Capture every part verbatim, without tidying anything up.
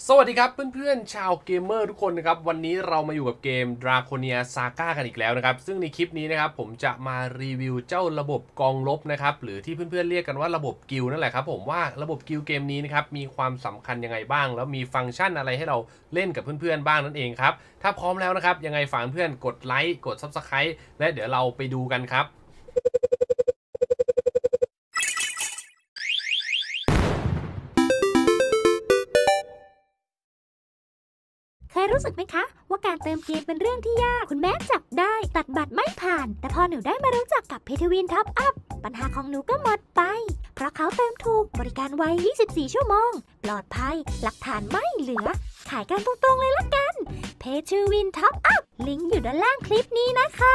สวัสดีครับเพื่อนๆชาวเกมเมอร์ทุกคนนะครับวันนี้เรามาอยู่กับเกม Draconia Saga กันอีกแล้วนะครับซึ่งในคลิปนี้นะครับผมจะมารีวิวเจ้าระบบกองรบนะครับหรือที่เพื่อนๆเรียกกันว่าระบบกิลด์นั่นแหละครับผมว่าระบบกิลด์เกมนี้นะครับมีความสำคัญยังไงบ้างแล้วมีฟังก์ชันอะไรให้เราเล่นกับเพื่อนๆบ้างนั่นเองครับถ้าพร้อมแล้วนะครับยังไงฝากเพื่อนกดไลค์กด ซับสไครบ์ และเดี๋ยวเราไปดูกันครับเคยรู้สึกไหมคะว่าการเติมเกมเป็นเรื่องที่ยากคุณแม่จับได้ตัดบัตรไม่ผ่านแต่พอหนูได้มารู้จักกับเพทวินท็อปอัพปัญหาของหนูก็หมดไปเพราะเขาเติมถูกบริการไวยี่สิบสี่ชั่วโมงปลอดภัยหลักฐานไม่เหลือขายกันตรงๆเลยละกันเพทวินท็อปอัพลิงก์อยู่ด้านล่างคลิปนี้นะคะ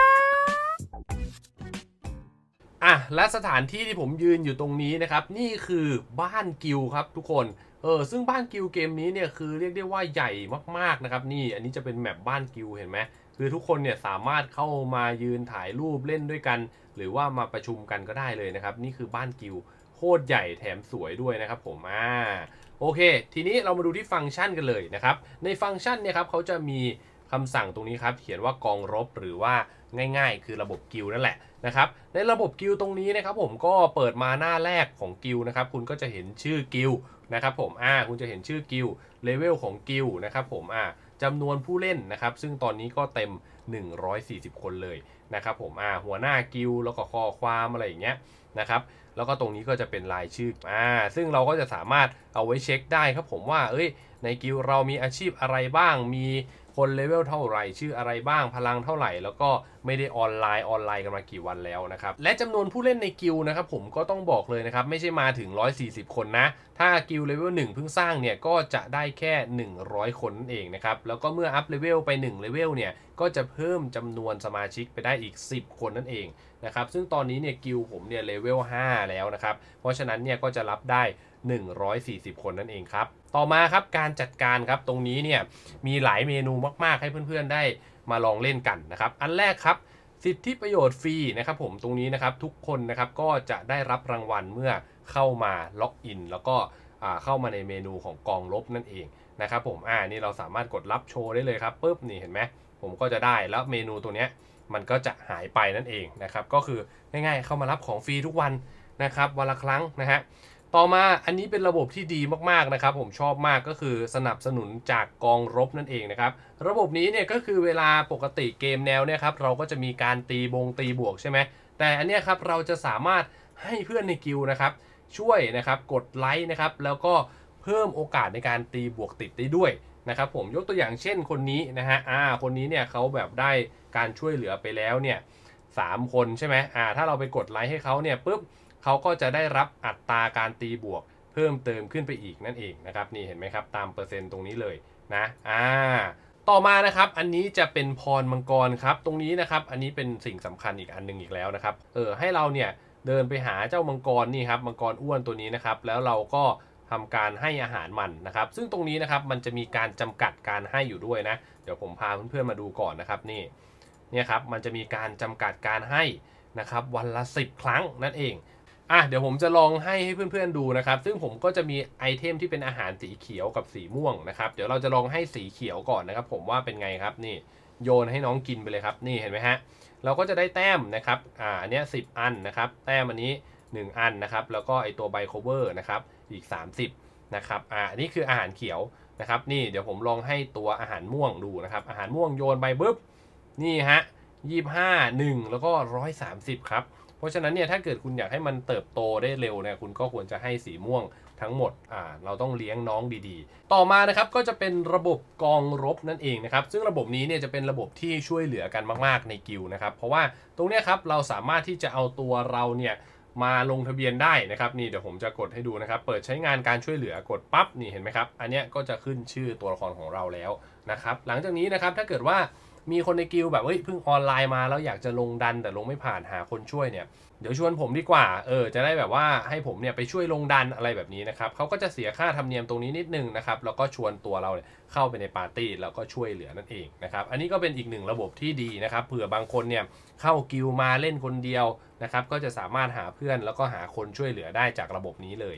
อ่ะและสถานที่ที่ผมยืนอยู่ตรงนี้นะครับนี่คือบ้านกิลครับทุกคนเออซึ่งบ้านกิลเกมนี้เนี่ยคือเรียกได้ว่าใหญ่มากๆนะครับนี่อันนี้จะเป็นแมปบ้านกิลเห็นไหมคือทุกคนเนี่ยสามารถเข้ามายืนถ่ายรูปเล่นด้วยกัน หรือว่ามาประชุมกันก็ได้เลยนะครับนี่คือบ้านกิลโคตรใหญ่แถมสวยด้วยนะครับผมอ่าโอเคทีนี้เรามาดูที่ฟังก์ชันกันเลยนะครับในฟังก์ชันเนี่ยครับเขาจะมีคำสั่งตรงนี้ครับเขียนว่ากองรบหรือว่าง่ายๆคือระบบกิลนั่นแหละนะครับในระบบกิลตรงนี้นะครับผมก็เปิดมาหน้าแรกของกิลนะครับคุณก็จะเห็นชื่อกิลนะครับผมอ่าคุณจะเห็นชื่อกิลเลเวลของกิลนะครับผมอ่าจำนวนผู้เล่นนะครับซึ่งตอนนี้ก็เต็มหนึ่งร้อยสี่สิบคนเลยนะครับผมอ่าหัวหน้ากิลแล้วก็ข้อความอะไรอย่างเงี้ยนะครับแล้วก็ตรงนี้ก็จะเป็นรายชื่ออ่าซึ่งเราก็จะสามารถเอาไว้เช็คได้ครับผมว่าเอ้ยในกิลเรามีอาชีพอะไรบ้างมีคนเลเวลเท่าไหร่ชื่ออะไรบ้างพลังเท่าไหร่แล้วก็ไม่ได้ออนไลน์ออนไลน์กันมากี่วันแล้วนะครับและจำนวนผู้เล่นในกิลนะครับผมก็ต้องบอกเลยนะครับไม่ใช่มาถึงหนึ่งร้อยสี่สิบคนนะถ้ากิลเลเวลหนึ่งเพิ่งสร้างเนี่ยก็จะได้แค่หนึ่งร้อยคนนั่นเองนะครับแล้วก็เมื่ออัพเลเวลไปหนึ่งเลเวลเนี่ยก็จะเพิ่มจำนวนสมาชิกไปได้อีกสิบคนนั่นเองนะครับซึ่งตอนนี้เนี่ยกิลผมเนี่ยเลเวลห้าแล้วนะครับเพราะฉะนั้นเนี่ยก็จะรับได้หนึ่งร้อยสี่สิบคนนั่นเองครับต่อมาครับการจัดการครับตรงนี้เนี่ยมีหลายเมนูมากๆให้เพื่อนๆได้มาลองเล่นกันนะครับอันแรกครับสิทธิประโยชน์ฟรีนะครับผมตรงนี้นะครับทุกคนนะครับก็จะได้รับรางวัลเมื่อเข้ามาล็อกอินแล้วก็เข้ามาในเมนูของกองรบนั่นเองนะครับผมอ่านี่เราสามารถกดรับโชว์ได้เลยครับปุ๊บนี่เห็นไหมผมก็จะได้แล้วเมนูตัวเนี้ยมันก็จะหายไปนั่นเองนะครับก็คือง่ายๆเข้ามารับของฟรีทุกวันนะครับวันละครั้งนะฮะต่อมาอันนี้เป็นระบบที่ดีมากๆนะครับผมชอบมากก็คือสนับสนุนจากกองรบนั่นเองนะครับระบบนี้เนี่ยก็คือเวลาปกติเกมแนวเนี่ยครับเราก็จะมีการตีบงตีบวกใช่ไหมแต่อันเนี้ยครับเราจะสามารถให้เพื่อนในกิลนะครับช่วยนะครับกดไลค์นะครับแล้วก็เพิ่มโอกาสในการตีบวกติดได้ด้วยนะครับผมยกตัวอย่างเช่นคนนี้นะฮะอ่าคนนี้เนี่ยเขาแบบได้การช่วยเหลือไปแล้วเนี่ยสามคนใช่ไหมอ่าถ้าเราไปกดไลค์ให้เขาเนี่ยปุ๊บเขาก็จะได้รับอัตราการตีบวกเพิ่มเติมขึ้นไปอีกนั่นเองนะครับนี่เห็นไหมครับตามเปอร์เซ็นต์ตรงนี้เลยนะอ่าต่อมานะครับอันนี้จะเป็นพรมังกรครับตรงนี้นะครับอันนี้เป็นสิ่งสำคัญอีกอันหนึ่งอีกแล้วนะครับเออให้เราเนี่ยเดินไปหาเจ้ามังกรนี่ครับมังกรอ้วนตัวนี้นะครับแล้วเราก็ทำการให้อาหารมันนะครับซึ่งตรงนี้นะครับมันจะมีการจำกัดการให้อยู่ด้วยนะเดี๋ยวผมพาเพื่อนๆมาดูก่อนนะครับนี่เนี่ยครับมันจะมีการจำกัดการให้นะครับวันละสิบครั้งนั่นเองอ่ะเดี๋ยวผมจะลองให้ให้เพื่อนๆดูนะครับซึ่งผมก็จะมีไอเทมที่เป็นอาหารสีเขียวกับสีม่วงนะครับเดี๋ยวเราจะลองให้สีเขียวก่อนนะครับผมว่าเป็นไงครับนี่โยนให้น้องกินไปเลยครับนี่เห็นไหมฮะเราก็จะได้แต้มนะครับอ่าอันนี้สิบอันนะครับแต้มอันนี้หนึ่งอันนะครับแล้วก็ไอตัวไบโคเวอร์นะครับอีกสามสิบนะครับอ่าอันนี้คืออาหารเขียวนะครับนี่เดี๋ยวผมลองให้ตัวอาหารม่วงดูนะครับอาหารม่วงโยนไปปุ๊บนี่ฮะยี่สิบห้า หนึ่งแล้วก็หนึ่งร้อยสามสิบครับเพราะฉะนั้นเนี่ยถ้าเกิดคุณอยากให้มันเติบโตได้เร็วเนี่ยคุณก็ควรจะให้สีม่วงทั้งหมดอ่าเราต้องเลี้ยงน้องดีๆต่อมานะครับก็จะเป็นระบบกองรบนั่นเองนะครับซึ่งระบบนี้เนี่ยจะเป็นระบบที่ช่วยเหลือกันมากๆในกิลด์นะครับเพราะว่าตรงนี้ครับเราสามารถที่จะเอาตัวเราเนี่ยมาลงทะเบียนได้นะครับนี่เดี๋ยวผมจะกดให้ดูนะครับเปิดใช้งานการช่วยเหลือกดปั๊บนี่เห็นไหมครับอันนี้ก็จะขึ้นชื่อตัวละครของเราแล้วนะครับหลังจากนี้นะครับถ้าเกิดว่ามีคนในกิลด์แบบเฮ้ยเพิ่งออนไลน์มาแล้วอยากจะลงดันแต่ลงไม่ผ่านหาคนช่วยเนี่ยเดี๋ยวชวนผมดีกว่าเออจะได้แบบว่าให้ผมเนี่ยไปช่วยลงดันอะไรแบบนี้นะครับเขาก็จะเสียค่าธรรมเนียมตรงนี้นิดนึงนะครับแล้วก็ชวนตัวเราเข้าไปในปาร์ตี้แล้วก็ช่วยเหลือนั่นเองนะครับอันนี้ก็เป็นอีกหนึ่งระบบที่ดีนะครับเผื่อบางคนเนี่ยเข้ากิลด์มาเล่นคนเดียวนะครับก็จะสามารถหาเพื่อนแล้วก็หาคนช่วยเหลือได้จากระบบนี้เลย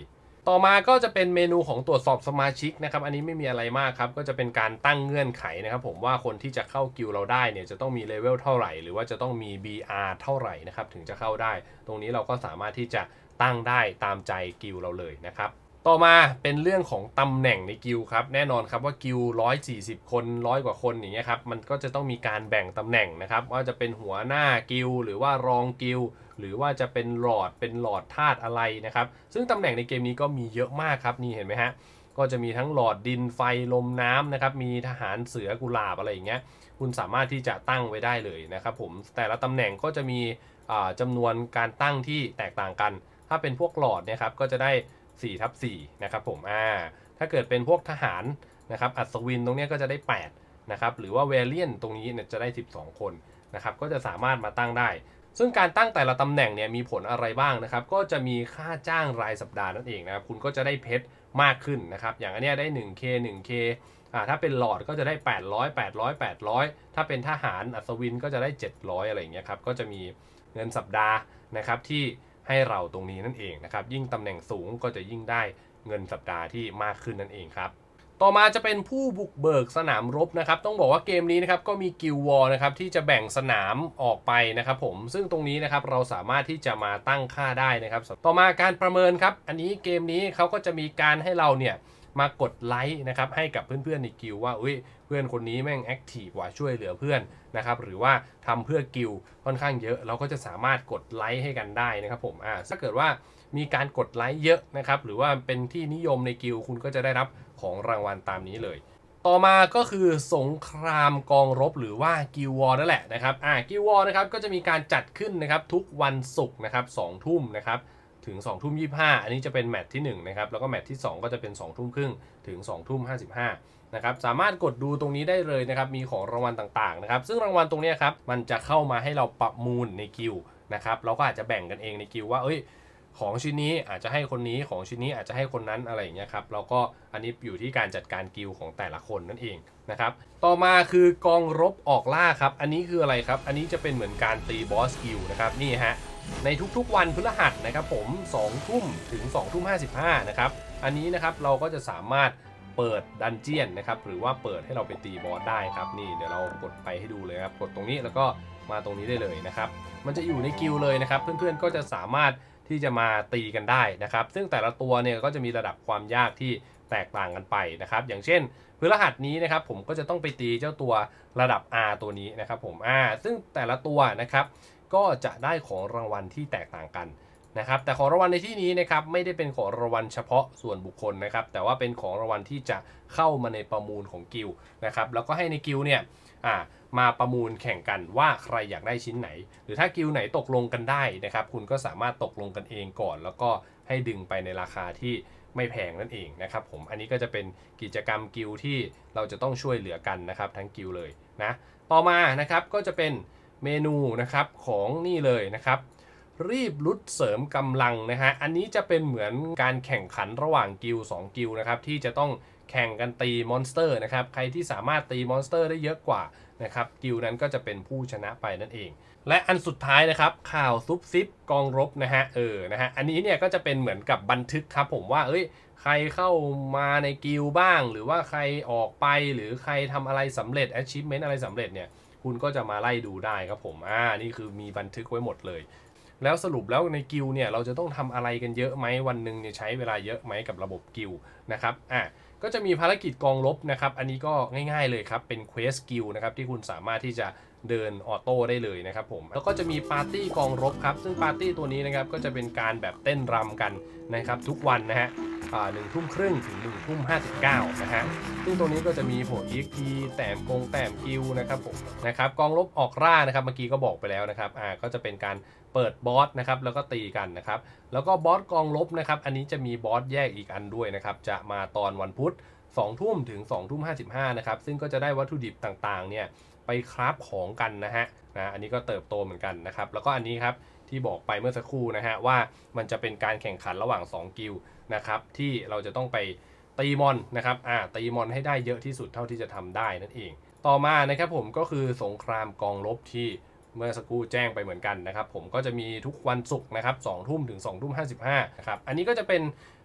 ต่อมาก็จะเป็นเมนูของตรวจสอบสมาชิกนะครับอันนี้ไม่มีอะไรมากครับก็จะเป็นการตั้งเงื่อนไขนะครับผมว่าคนที่จะเข้ากิลด์เราได้เนี่ยจะต้องมีเลเวลเท่าไหร่หรือว่าจะต้องมี บี อาร์ เท่าไหร่นะครับถึงจะเข้าได้ตรงนี้เราก็สามารถที่จะตั้งได้ตามใจกิลด์เราเลยนะครับต่อมาเป็นเรื่องของตำแหน่งในกิลด์ครับแน่นอนครับว่ากิลด์หนึ่งร้อยสี่สิบคนร้อยกว่าคนอย่างเงี้ยครับมันก็จะต้องมีการแบ่งตำแหน่งนะครับว่าจะเป็นหัวหน้ากิลด์หรือว่ารองกิลด์หรือว่าจะเป็นหลอดเป็นหลอดธาตุอะไรนะครับซึ่งตำแหน่งในเกมนี้ก็มีเยอะมากครับนี่เห็นไหมฮะก็จะมีทั้งหลอดดินไฟลมน้ำนะครับมีทหารเสือกุหลาบอะไรอย่างเงี้ยคุณสามารถที่จะตั้งไว้ได้เลยนะครับผมแต่ละตำแหน่งก็จะมีจำนวนการตั้งที่แตกต่างกันถ้าเป็นพวกหลอดเนี่ยครับก็จะได้สี่ทับสี่นะครับผมอ่าถ้าเกิดเป็นพวกทหารนะครับอัศวินตรงนี้ก็จะได้แปดนะครับหรือว่าเวเลียนตรงนี้เนี่ยจะได้สิบสองคนนะครับก็จะสามารถมาตั้งได้ซึ่งการตั้งแต่ละตำแหน่งเนี่ยมีผลอะไรบ้างนะครับก็จะมีค่าจ้างรายสัปดาห์นั่นเองนะครับคุณก็จะได้เพชรมากขึ้นนะครับอย่างอันนี้ได้ หนึ่งเค หนึ่งเค อ่าถ้าเป็นหลอดก็จะได้แปดร้อย แปดร้อย แปดร้อยถ้าเป็นทหารอัศวินก็จะได้เจ็ดร้อยอะไรอย่างเงี้ยครับก็จะมีเงินสัปดาห์นะครับที่ให้เราตรงนี้นั่นเองนะครับยิ่งตำแหน่งสูงก็จะยิ่งได้เงินสัปดาห์ที่มากขึ้นนั่นเองครับต่อมาจะเป็นผู้บุกเบิกสนามรบนะครับต้องบอกว่าเกมนี้นะครับก็มีกิลด์วอร์นะครับที่จะแบ่งสนามออกไปนะครับผมซึ่งตรงนี้นะครับเราสามารถที่จะมาตั้งค่าได้นะครับต่อมาการประเมินครับอันนี้เกมนี้เขาก็จะมีการให้เราเนี่ยมากดไลค์นะครับให้กับเพื่อนๆในกิลด์ว่าอุ้ยเพื่อนคนนี้แม่งแอคทีฟกว่าช่วยเหลือเพื่อนนะครับหรือว่าทำเพื่อกิลด์ค่อนข้างเยอะเราก็จะสามารถกดไลค์ให้กันได้นะครับผมอ่าถ้าเกิดว่ามีการกดไลค์เยอะนะครับหรือว่าเป็นที่นิยมในกิลด์คุณก็จะได้รับของรางวัลตามนี้เลยต่อมาก็คือสงครามกองรบหรือว่ากิลด์วอร์นั่นแหละนะครับอ่ากิลด์วอร์นะครับก็จะมีการจัดขึ้นนะครับทุกวันศุกร์นะครับสองทุ่มนะครับถึงสองทุ่มยี่สิบห้าอันนี้จะเป็นแมตช์ที่หนึ่งนะครับแล้วก็แมตช์ที่สองก็จะเป็นสองทุ่มครึ่งถึงสองทุ่มห้าสิบห้านะครับสามารถกดดูตรงนี้ได้เลยนะครับมีของรางวัลต่างๆนะครับซึ่งรางวัลตรงนี้ครับมันจะเข้ามาให้เราประมูลในกิลด์นะครับเราก็อาจจะแบ่งกันเองในกิลด์ว่าเอ้ยของชิ้นนี้อาจจะให้คนนี้ของชิ้นนี้อาจจะให้คนนั้นอะไรอย่างเงี้ยครับแล้วก็อันนี้อยู่ที่การจัดการกิลด์ของแต่ละคนนั่นเองนะครับต่อมาคือกองรบออกล่าครับอันนี้คืออะไรครับอันนี้จะเป็นเหมือนการตีบอสกิลด์นะครับนี่ฮะในทุกๆวันพฤหัสนะครับผมสองทุ่มถึงสองทุ่มห้าสิบห้านะครับอันนี้นะครับเราก็จะสามารถเปิดดันเจียนนะครับหรือว่าเปิดให้เราไปตีบอสได้ครับนี่เดี๋ยวเรากดไปให้ดูเลยครับกดตรงนี้แล้วก็มาตรงนี้ได้เลยนะครับมันจะอยู่ในกิลด์เลยนะครับเพื่อนๆก็จะสามารถที่จะมาตีกันได้นะครับซึ่งแต่ละตัวเนี่ยก็จะมีระดับความยากที่แตกต่างกันไปนะครับอย่างเช่นพฤหัสนี้นะครับผมก็จะต้องไปตีเจ้าตัวระดับ R ตัวนี้นะครับผม R ซึ่งแต่ละตัวนะครับก็จะได้ของรางวัลที่แตกต่างกันนะครับแต่ของรางวัลในที่นี้นะครับไม่ได้เป็นของรางวัลเฉพาะส่วนบุคคลนะครับแต่ว่าเป็นของรางวัลที่จะเข้ามาในประมูลของกิลด์นะครับแล้วก็ให้ในกิลด์เนี่ยอ่ามาประมูลแข่งกันว่าใครอยากได้ชิ้นไหนหรือถ้ากิลด์ไหนตกลงกันได้นะครับคุณก็สามารถตกลงกันเองก่อนแล้วก็ให้ดึงไปในราคาที่ไม่แพงนั่นเองนะครับผมอันนี้ก็จะเป็นกิจกรรมกิลด์ที่เราจะต้องช่วยเหลือกันนะครับทั้งกิลด์เลยนะต่อมานะครับก็จะเป็นเมนูนะครับของนี่เลยนะครับรีบรุดเสริมกำลังนะฮะอันนี้จะเป็นเหมือนการแข่งขันระหว่างกิลด์สองกิลด์นะครับที่จะต้องแข่งกันตีมอนสเตอร์นะครับใครที่สามารถตีมอนสเตอร์ได้เยอะกว่านะครับกิลด์นั้นก็จะเป็นผู้ชนะไปนั่นเองและอันสุดท้ายนะครับข่าวซุบซิบกองรบนะฮะเออนะฮะอันนี้เนี่ยก็จะเป็นเหมือนกับบันทึกครับผมว่าเอ้ยใครเข้ามาในกิลด์บ้างหรือว่าใครออกไปหรือใครทำอะไรสำเร็จ achievement อะไรสำเร็จเนี่ยคุณก็จะมาไล่ดูได้ครับผมอ่านี่คือมีบันทึกไว้หมดเลยแล้วสรุปแล้วในกิลด์เนี่ยเราจะต้องทำอะไรกันเยอะไหมวันหนึ่งเนี่ยใช้เวลาเยอะไหมกับระบบกิลด์นะครับอ่ะก็จะมีภารกิจกองรบนะครับอันนี้ก็ง่ายๆเลยครับเป็นเควสกิลด์นะครับที่คุณสามารถที่จะเดินออโต้ได้เลยนะครับผมแล้วก็จะมีปาร์ตี้กองรบครับซึ่งปาร์ตี้ตัวนี้นะครับก็จะเป็นการแบบเต้นรำกันนะครับทุกวันนะฮะอ่าหนึ่งทุ่มครึ่งถึงหนึ่งทุ่มห้าสิบเก้านะฮะซึ่งตัวนี้ก็จะมีผล อี เอ็ก พี แต้มกงแต้มกิลด์นะครับผมนะครับกองรบออกล่านะครับเมื่อกี้ก็บอกไปแล้วนะครับอ่าก็จะเป็นการเปิดบอสนะครับแล้วก็ตีกันนะครับแล้วก็บอสกองรบนะครับอันนี้จะมีบอสแยกอีกอันด้วยนะครับจะมาตอนวันพุธสองทุ่มถึงสองทุ่มห้าสิบห้านะครับซึ่งก็จะได้วัตถุดิบต่างๆเนี่ยไปคราฟของกันนะฮะนะอันนี้ก็เติบโตเหมือนกันนะครับแล้วก็อันนี้ครับที่บอกไปเมื่อสักครู่นะฮะว่ามันจะเป็นการแข่งขันระหว่างสองกิลด์นะครับที่เราจะต้องไปตีมอนนะครับอ่าตีมอนให้ได้เยอะที่สุดเท่าที่จะทำได้นั่นเองต่อมานะครับผมก็คือสงครามกองรบที่เมื่อสักครู่แจ้งไปเหมือนกันนะครับผมก็จะมีทุกวันศุกร์นะครับสองทุ่มถึงสองทุ่มห้าสิบห้านะครับอันนี้ก็จะเป็น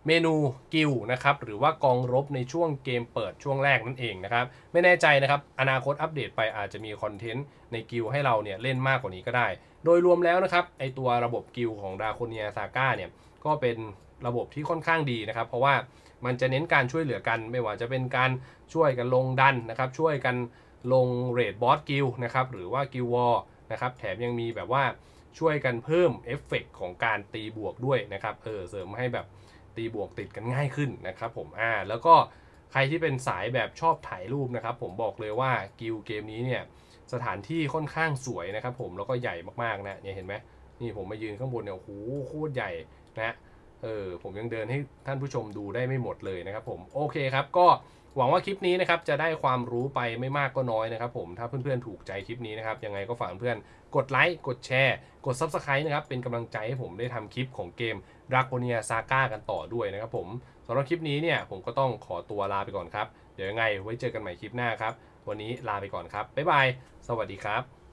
เมนูกิลนะครับหรือว่ากองรบในช่วงเกมเปิดช่วงแรกนั่นเองนะครับไม่แน่ใจนะครับอนาคตอัปเดตไปอาจจะมีคอนเทนต์ในกิลให้เราเนี่ยเล่นมากกว่านี้ก็ได้โดยรวมแล้วนะครับไอตัวระบบกิลของดราโคเนียซาก้าเนี่ยก็เป็นระบบที่ค่อนข้างดีนะครับเพราะว่ามันจะเน้นการช่วยเหลือกันไม่ว่าจะเป็นการช่วยกันลงดันนะครับช่วยกันลงเรดบอสกิลนะครับหรือว่ากิลวอร์นะครับแถมยังมีแบบว่าช่วยกันเพิ่มเอฟเฟกต์ของการตีบวกด้วยนะครับเออเสริมให้แบบตีบวกติดกันง่ายขึ้นนะครับผมอ่าแล้วก็ใครที่เป็นสายแบบชอบถ่ายรูปนะครับผมบอกเลยว่ากิลเกมนี้เนี่ยสถานที่ค่อนข้างสวยนะครับผมแล้วก็ใหญ่มากๆนะเนี่ยเห็นไหมนี่ผมมายืนข้างบนเนี่ยโอ้โหโคตรใหญ่นะเออผมยังเดินให้ท่านผู้ชมดูได้ไม่หมดเลยนะครับผมโอเคครับก็หวังว่าคลิปนี้นะครับจะได้ความรู้ไปไม่มากก็น้อยนะครับผมถ้าเพื่อนๆถูกใจคลิปนี้นะครับยังไงก็ฝากเพื่อนกดไลค์กดแชร์กด ซับสไครบ์ นะครับเป็นกำลังใจให้ผมได้ทำคลิปของเกม Draconia Saga กันต่อด้วยนะครับผมสำหรับคลิปนี้เนี่ยผมก็ต้องขอตัวลาไปก่อนครับเดี๋ยวยังไงไว้เจอกันใหม่คลิปหน้าครับวันนี้ลาไปก่อนครับบ๊ายบายสวัสดีครับ